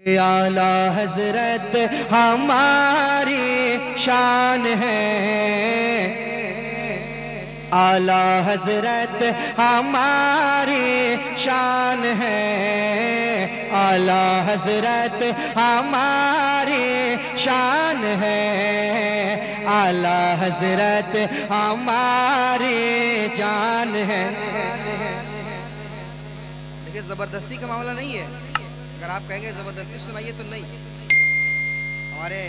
आला हजरत हमारी शान है, आला हजरत हमारी शान है, आला हजरत हमारी शान है, आला हजरत हमारी जान है। देखिए जबरदस्ती का मामला नहीं है, अगर आप कहेंगे जबरदस्ती सुनाइए तो नहीं। हमारे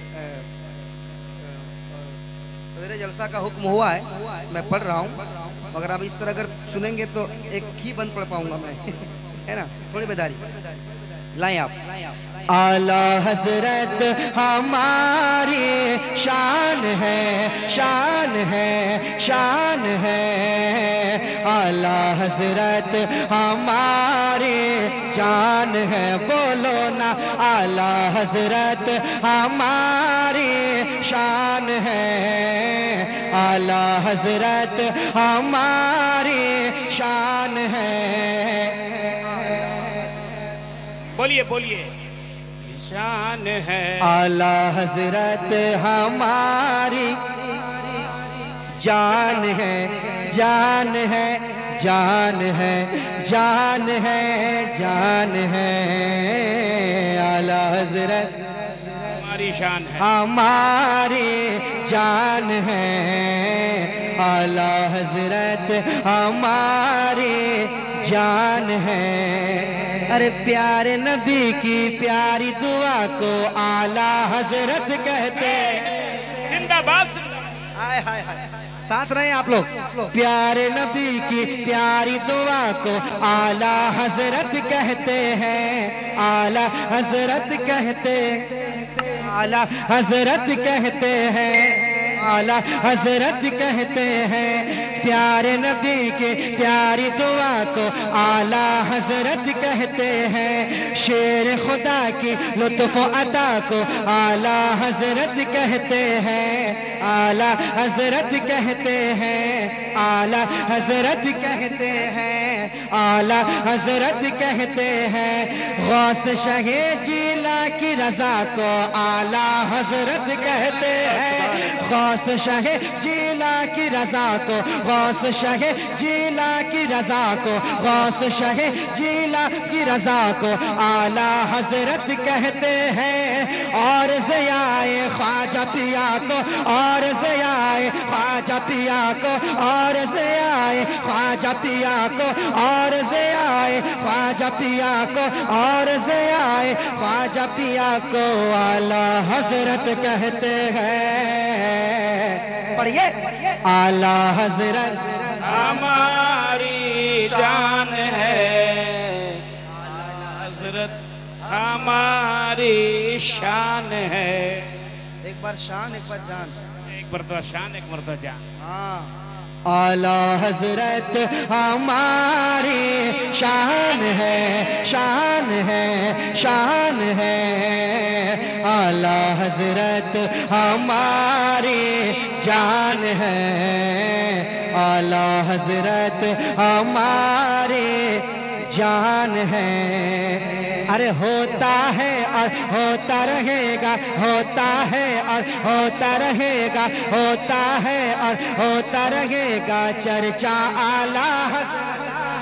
सदर जलसा का हुक्म हुआ है, मैं पढ़ रहा हूँ, मगर आप इस तरह अगर सुनेंगे तो एक ही बंद पढ़ पाऊंगा मैं है ना, थोड़ी बेदारी लाएं आप। आला हजरत हमारी शान है, शान है, शान है, आला हजरत हमारी जान है। बोलो ना, आला हजरत हमारी शान है, आला हजरत हमारी शान है। बोलिए बोलिए, शान है। आला हजरत हमारी जान है, जान है, जान है, जान है, जान है, आला हजरत हमारी शान है, हमारी जान है, आला हजरत हमारी जान है। अरे प्यारे नबी की प्यारी दुआ को आला हजरत कहते। जिंदाबाद। हाय हाय हाय, साथ रहे आप लोग। प्यारे नबी की प्यारी दुआ को आला हजरत कहते हैं, आला हजरत कहते, आला हजरत कहते हैं, आला हजरत कहते हैं। प्यारे नबी के प्यारी दुआ को आला हजरत कहते हैं। शेर खुदा की लुत्फ अदा को आला हजरत कहते हैं, आला हजरत कहते हैं, आला हजरत कहते हैं, आला हजरत कहते हैं। गौस शहे जिला की रजा को आला हजरत कहते हैं, गौस शहे जिला की रजा को, गौस शहे जिला की रजा को, गौस शहे जिला की रजा को आला हजरत कहते हैं। और ज़ियाए ख्वाजा पिया को, और ज़ियाए ख्वाजा पिया को, और ज़ियाए ख्वाजा पिया को, और ज़ियाए ख्वाजा पिया को, और ज़ियाए ख्वाजा पिया को आला हजरत कहते हैं। पढ़िए, आला हजरत हमारी जान है, आला हजरत हमारी शान है। एक बार शान, एक बार जान, एक मरतबा शान, एक मरतबा जान। हाँ। आला हजरत हमारी शान है, शान है, शान है, आला हजरत हमारी जान है, आला हजरत हमारी जान है। अरे होता है और होता रहेगा, होता है और होता रहेगा, होता है और होता रहेगा चर्चा आला हजरत।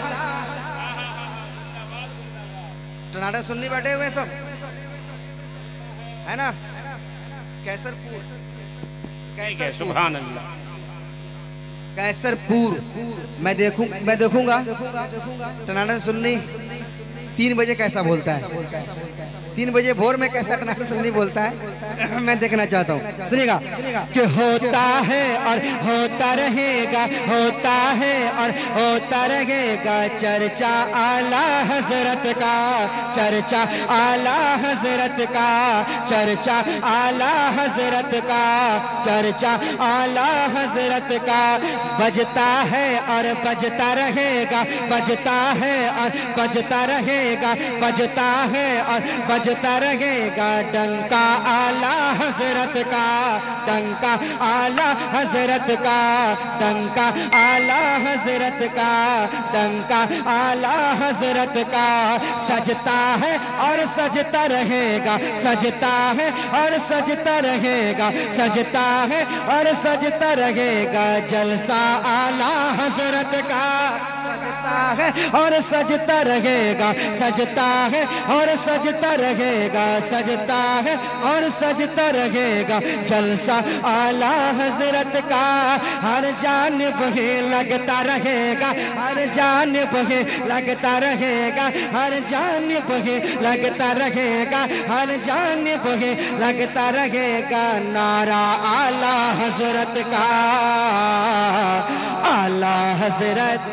टनाटा सुननी बैठे हुए सब, है ना? कैसरपुर, कैसरपुर, सुभान अल्लाह। कैसरपुर मैं देखूंगा टनाटन सुन्नी 3 बजे कैसा बोलता है, 3 बजे भोर में कैसा टनाटन सुन्नी बोलता है मैं देखना चाहता हूँ। सुनिएगा कि होता है और होता रहेगा, होता है और होता रहेगा चर्चा आला हजरत का, चर्चा आला हजरत का, चर्चा आला हजरत का, चर्चा आला हजरत का। बजता है और बजता रहेगा, बजता है और बजता रहेगा, बजता है और बजता रहेगा डंका आला आला हजरत का डंका, आला हजरत का डंका, आला हजरत का डंका, आला हजरत का सजता है और सजता रहेगा, सजता है और सजता रहेगा, सजता है और सजता रहेगा। जलसा आला हजरत का सजता है और सजता रहेगा, सजता है और सजता रहेगा, सजता है और सजता रहेगा। जलसा आला हजरत का हर जानिब ही लगता रहेगा, हर जानिब ही लगता रहेगा, हर जानिब ही लगता रहेगा, हर जानिब ही लगता रहेगा। नारा आला हजरत का, आला हजरत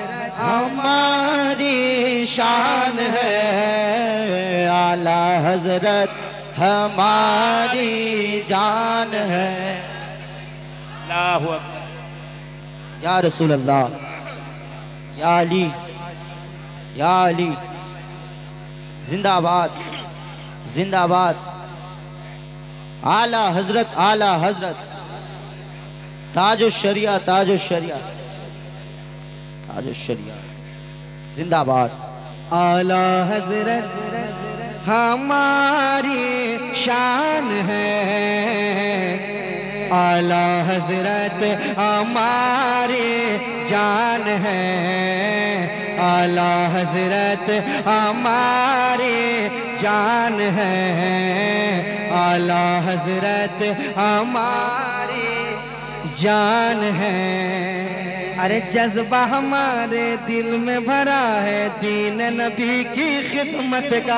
हमारी शान है, आला हजरत हमारी जान है। अल्लाहु अकबर। या रसूल अल्लाह, या अली, या अली, जिंदाबाद जिंदाबाद। आला हजरत, आला हजरत, ताजो शरिया, ताजो शरिया, ताजो शरिया, जिंदाबाद। आला हजरत हमारी शान है, आला हजरत हमारी जान है, आला हजरत हमारी जान है, आला हजरत हमारी जान है। अरे जज्बा हमारे दिल में भरा है दीन नबी की खिदमत का।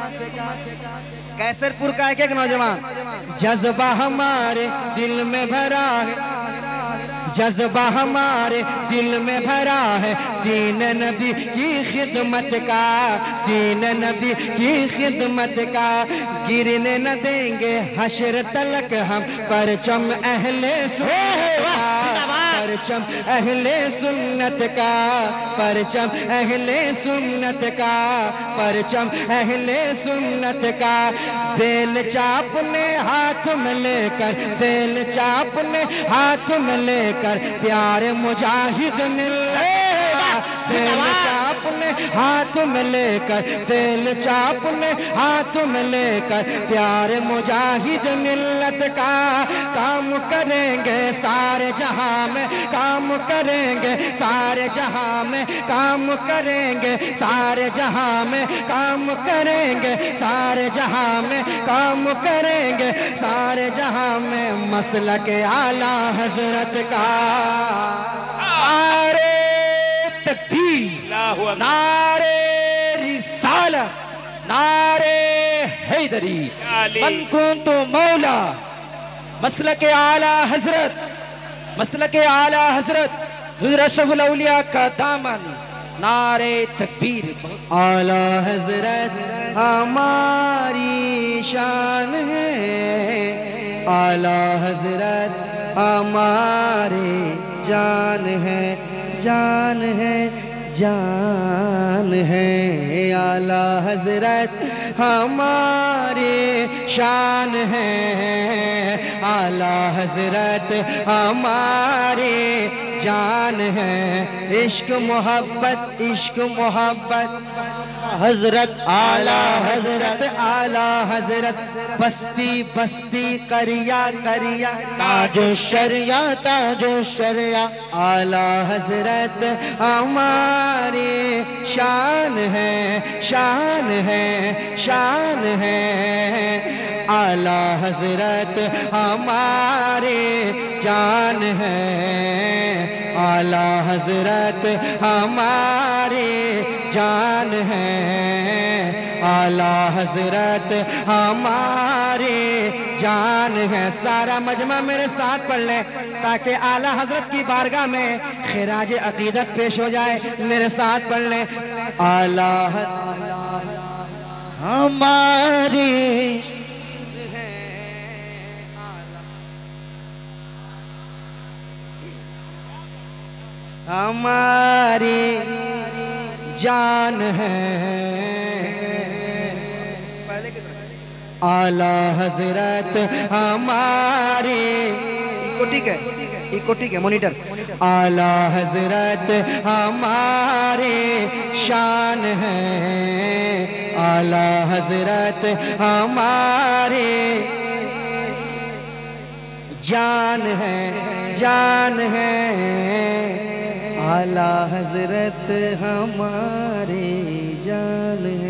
कैसरपुर का एक नौजवान, जज्बा हमारे दिल में भरा है, जज्बा हमारे दिल में भरा है दीन नबी की खिदमत का, दीन नबी की खिदमत का। गिरने न देंगे हश्र तलक हम परचम अहले सुन्नत का, परचम अहले सुन्नत का, परचम अहले सुन्नत का, परचम अहले सुन्नत का। बेल चाप ने हाथ में लेकर, बेल चाप ने हाथ में लेकर प्यारे मुजाहिद मिल्लत का, बेल चाप ने हाथ में लेकर, बेल चाप ने हाथ में लेकर प्यारे मुजाहिद मिल्लत का। काम करेंगे सारे जहां में, काम करेंगे सारे जहां में, काम करेंगे सारे जहां में, काम करेंगे सारे जहां में, काम करेंगे सारे जहां में। मसलक आला हजरत का। नारे तकबीर, अल्लाहु अकबर। नारे रिसालत, नारे हैदरी, अली। मन कुन्तु मौला, मसलक आला हजरत, मसलक आला हजरत, रशफुल औलिया का दामन। नारे तकबीर। आला हजरत हमारी शान है, आला हजरत हमारे जान है, जान है, जान है। आला हजरत हमारे शान है, आला हजरत हमारे जान है। इश्क मोहब्बत, इश्क मोहब्बत, हजरत आला हजरत, आला हजरत बस्ती बस्ती करिया करिया, ताजो शरिया, ताजो शरिया। आला हजरत हमारी शान है, शान है, शान है। आला हजरत हमारे जान है, आला हजरत हमारे जान है, आला हजरत हमारे जान है। सारा मजमा मेरे साथ पढ़ ले ताकि आला हजरत की बारगाह में खिराज अकीदत पेश हो जाए। मेरे साथ पढ़ ले। आला हजरत हमारी हमारी जान है। आला हजरत हमारे, इको ठीक है मॉनिटर। आला हजरत हमारे शान है, आला हजरत हमारे जान है, जान है, आला हजरत हमारे जान है।